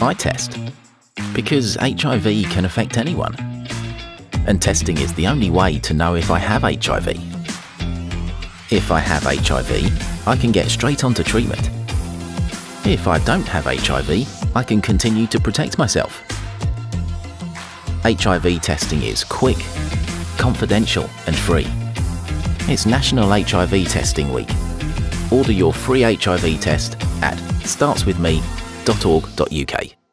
I test, because HIV can affect anyone. And testing is the only way to know if I have HIV. If I have HIV, I can get straight onto treatment. If I don't have HIV, I can continue to protect myself. HIV testing is quick, confidential and free. It's National HIV Testing Week. Order your free HIV test at startswithme.org.uk.